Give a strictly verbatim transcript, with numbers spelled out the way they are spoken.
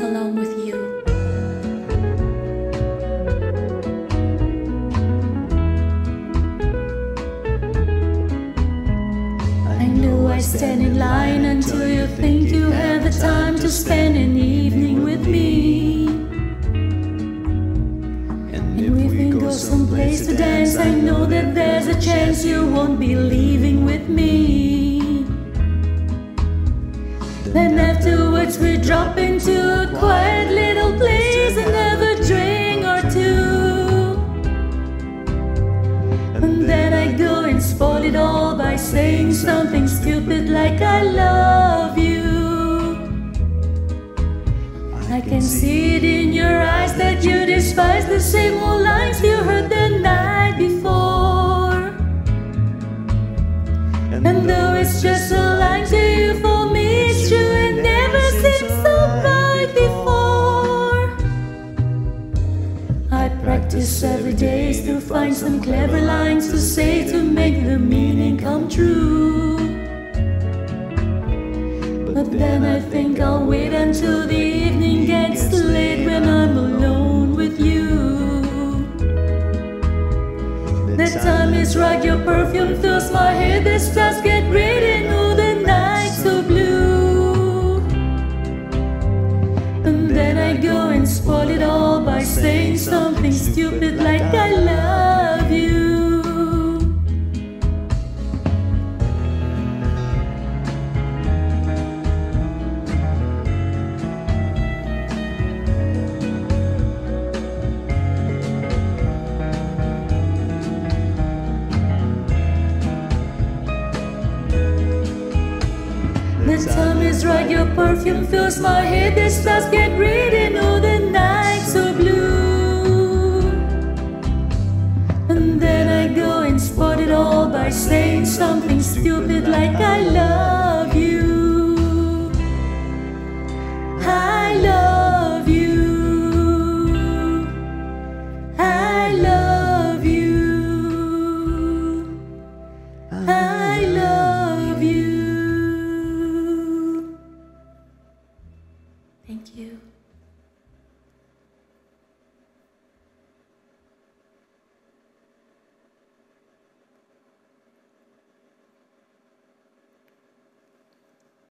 along with you. I know I stand in line until you think you have the time to spend an evening with me. And if we go someplace to dance, I know that there's a chance you won't be leaving with me. Then afterwards we drop into a quiet little place and have a drink or two. And then I go and spoil it all by saying something stupid like I love you. I can see it in your eyes that you despise the same old lines you heard the night before. And though it's just a line to you, for me it's true, it never seemed so right before. I practice every day to find some clever lines to say to make the meaning come true. But then I think I'll wait until the evening gets late when I'm alone with you. The time is right, your perfume fills my head, the stars get red and oh the night's so blue. And then I go and spoil it all by saying something stupid like I love you. The time is right, your perfume fills my head, the stars get red and oh the night's so blue. And then I go and spoil it all by saying something stupid like I love you. I love you. I love you.